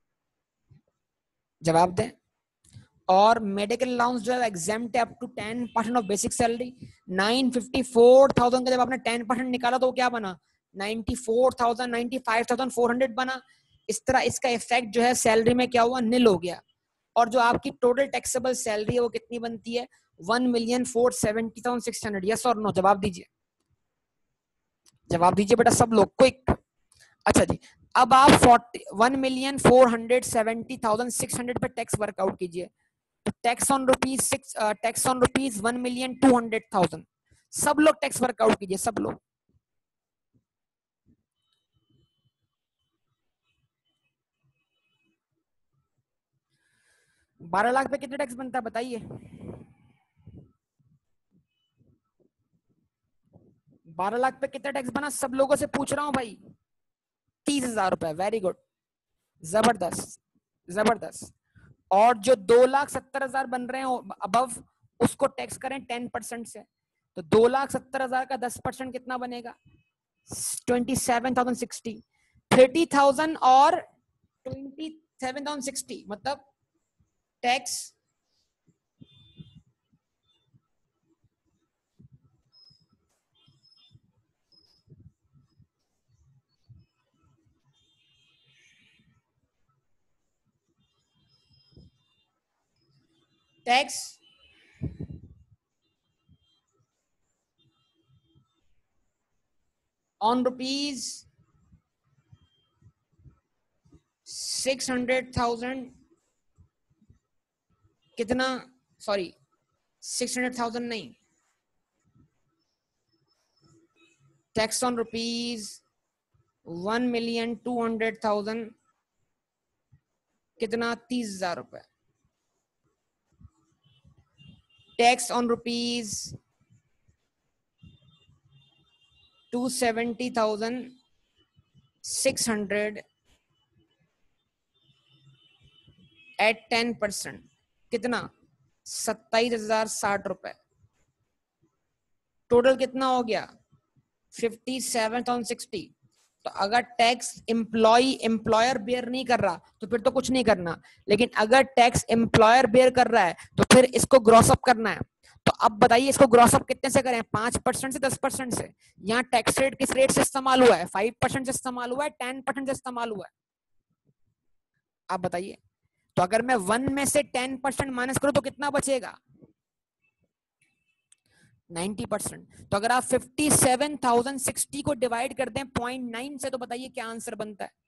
जवाब दें। और मेडिकल अलाउंस जो है एग्जेम्प्ट है up to ten percent of basic salary. Nine fifty four thousand का जब आपने टेन परसेंट निकाला तो क्या बना, ninety four thousand ninety five thousand four hundred बना। इस तरह इसका इफेक्ट जो है सैलरी में क्या हुआ, निल हो गया। और जो आपकी टोटल टैक्सेबल सैलरी है वो कितनी बनती है, one million four seventy thousand six hundred. Yes और नो? जवाब दीजिए, जवाब दीजिए बेटा सब लोग, क्विक। अच्छा जी, अब आप forty one million four hundred seventy thousand six hundred पे टैक्स वर्कआउट कीजिए, तो tax on rupees six tax on rupees one million two hundred thousand. सब लोग टैक्स वर्कआउट कीजिए, सब लोग। बारह लाख पे कितने टैक्स बनता है बताइए, बारह लाख पे कितना टैक्स बना, सब लोगों से पूछ रहा हूं भाई, हजार रुपए, वेरी गुड, जबरदस्त जबरदस्त। और जो दो लाख सत्तर हजार बन रहे हैं अबव, उसको टैक्स करें टेन परसेंट से, तो दो लाख सत्तर हजार का दस परसेंट कितना बनेगा, twenty seven thousand sixty. Thirty thousand और ट्वेंटी सेवन थाउजेंड सिक्सटी मतलब tax tax on rupees six hundred thousand, कितना, सॉरी सिक्स हंड्रेड थाउजेंड नहीं, tax on rupees one million two hundred thousand, कितना, तीस हजार रुपए। Tax on rupees two seventy thousand six hundred eight ten percent, कितना, सत्ताईस हजार साठ रुपए। टोटल कितना हो गया, फिफ्टी सेवन थाउजेंड सिक्सटी। तो अगर टैक्स एम्प्लॉय एम्प्लॉयर बेयर नहीं कर रहा तो फिर तो कुछ नहीं करना, लेकिन अगर टैक्स एम्प्लॉयर बेयर कर रहा है तो फिर इसको ग्रॉस अप करना है। तो अब बताइए इसको ग्रॉस अप कितने से करें, पांच परसेंट से दस परसेंट से? यहाँ टैक्स रेट किस रेट से इस्तेमाल हुआ है, फाइव परसेंट से इस्तेमाल हुआ है, टेन परसेंट से इस्तेमाल हुआ है? आप बताइए। तो अगर मैं वन में से टेन परसेंट माइनस करूं तो कितना बचेगा, नाइंटी परसेंट। तो अगर आप फिफ्टी सेवन थाउजेंड सिक्सटी को डिवाइड कर दें पॉइंट नाइन से, तो बताइए क्या आंसर बनता है,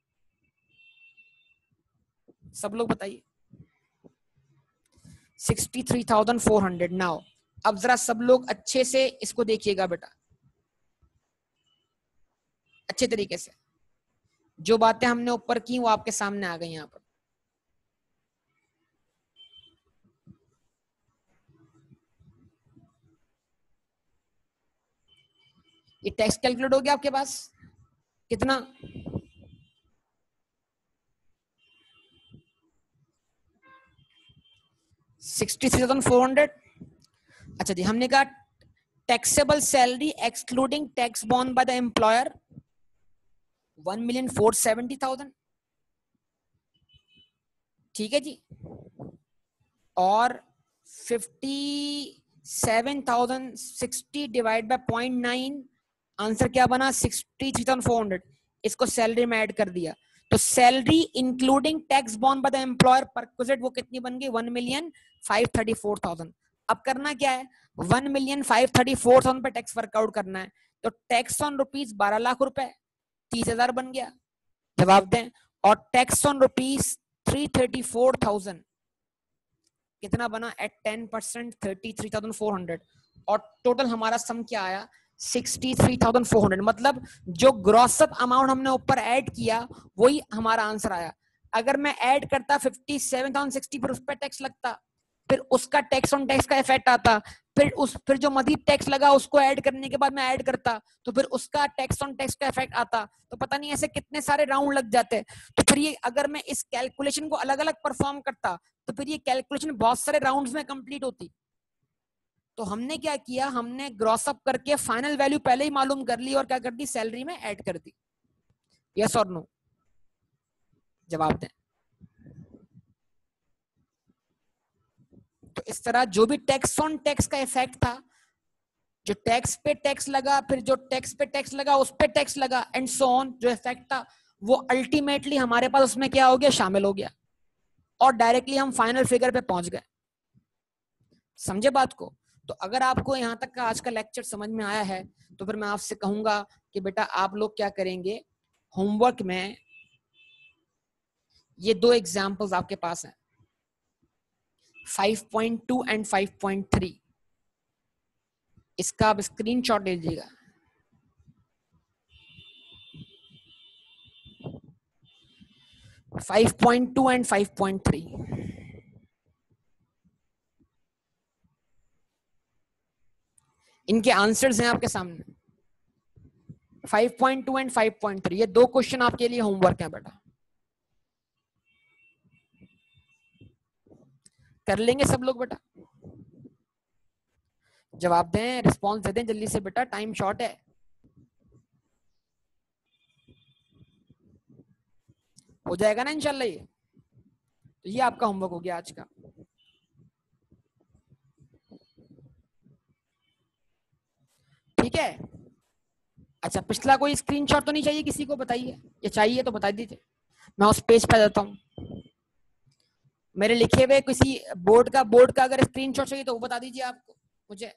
सब लोग बताइए। Sixty three thousand four hundred. Now अब जरा सब लोग अच्छे से इसको देखिएगा बेटा, अच्छे तरीके से। जो बातें हमने ऊपर की वो आपके सामने आ गई यहाँ पर। ये टैक्स कैलकुलेट हो गया आपके पास, कितना, sixty three thousand four hundred. अच्छा जी, हमने कहा taxable salary excluding tax borne by the employer one million four seventy thousand, ठीक है जी। और fifty seven thousand sixty divide by point nine, answer क्या बना, sixty three thousand four hundred. इसको सैलरी में ऐड कर दिया, तो salary including tax borne by the employer perquisite वो कितनी बन गई, one million five thirty four thousand. अब करना क्या है, one million five thirty four thousand पे टैक्स वर्कआउट करना है। तो टैक्स ऑन रुपीज बारह लाख रुपए, तीस हजार बन गया, जवाब दें। और tax on rupees three thirty four thousand कितना बना, eight ten percent thirty three thousand four hundred. और टोटल हमारा सम क्या आया, sixty three thousand four hundred. मतलब जो ग्रॉस अप अमाउंट हमने ऊपर ऐड किया वही हमारा आंसर आया। अगर मैं ऐड करता फिफ्टी सेवन थाउजेंड सिक्सटी, फिर उस पर टैक्स लगता, फिर उसका टैक्स ऑन टैक्स का इफेक्ट आता, फिर उस फिर जो मजीद टैक्स लगा उसको ऐड करने के बाद मैं ऐड करता, तो फिर उसका टैक्स ऑन टैक्स का इफेक्ट आता, तो पता नहीं ऐसे कितने सारे राउंड लग जाते। तो फिर ये अगर मैं इस कैलकुलेशन को अलग अलग परफॉर्म करता तो फिर ये कैलकुलेशन बहुत सारे राउंड्स में कंप्लीट होती। तो हमने क्या किया, हमने ग्रॉस अप करके फाइनल वैल्यू पहले ही मालूम कर ली और क्या कर दी, सैलरी में ऐड कर दी। यस और नो, जवाब दें। तो इस तरह जो भी टैक्स ऑन टैक्स का इफेक्ट था, जो टैक्स पे टैक्स लगा, फिर जो टैक्स पे टैक्स लगा उस पे टैक्स लगा, एंड सो ऑन, जो इफेक्ट था वो अल्टीमेटली हमारे पास उसमें क्या हो गया, शामिल हो गया, और डायरेक्टली हम फाइनल फिगर पे पहुंच गए। समझे बात को? तो अगर आपको यहां तक का आज का लेक्चर समझ में आया है तो फिर मैं आपसे कहूंगा कि बेटा आप लोग क्या करेंगे, होमवर्क में ये दो एग्जाम्पल्स आपके पास हैं, five point two and five point three. इसका आप स्क्रीनशॉट ले लीजिएगा। Five point two and five point three, इनके आंसर्स हैं आपके सामने। Five point two and five point three, ये दो क्वेश्चन आपके लिए होमवर्क है बेटा, कर लेंगे सब लोग बेटा? जवाब दें, रिस्पॉन्स दे दें जल्दी से बेटा, टाइम शॉर्ट है। हो जाएगा ना इंशाल्लाह ये? तो ये आपका होमवर्क हो गया आज का। ठीक है, अच्छा पिछला कोई स्क्रीनशॉट तो नहीं चाहिए किसी को, बताइए, ये चाहिए तो बता दीजिए, मैं उस पेज पे जाता हूँ। मेरे लिखे हुए किसी बोर्ड का बोर्ड का अगर स्क्रीनशॉट चाहिए तो वो बता दीजिए आपको मुझे।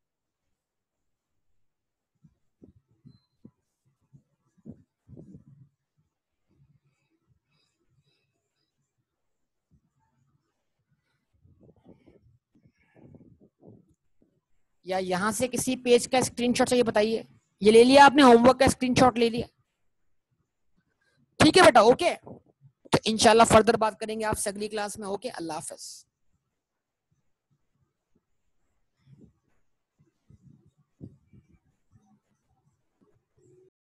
या यहाँ से किसी पेज का स्क्रीनशॉट चाहिए, बताइए। ये ले लिया आपने, होमवर्क का स्क्रीनशॉट ले लिया? ठीक है बेटा, ओके। तो इंशाल्लाह फर्दर बात करेंगे आपसे अगली क्लास में। ओके, अल्लाह हाफिज।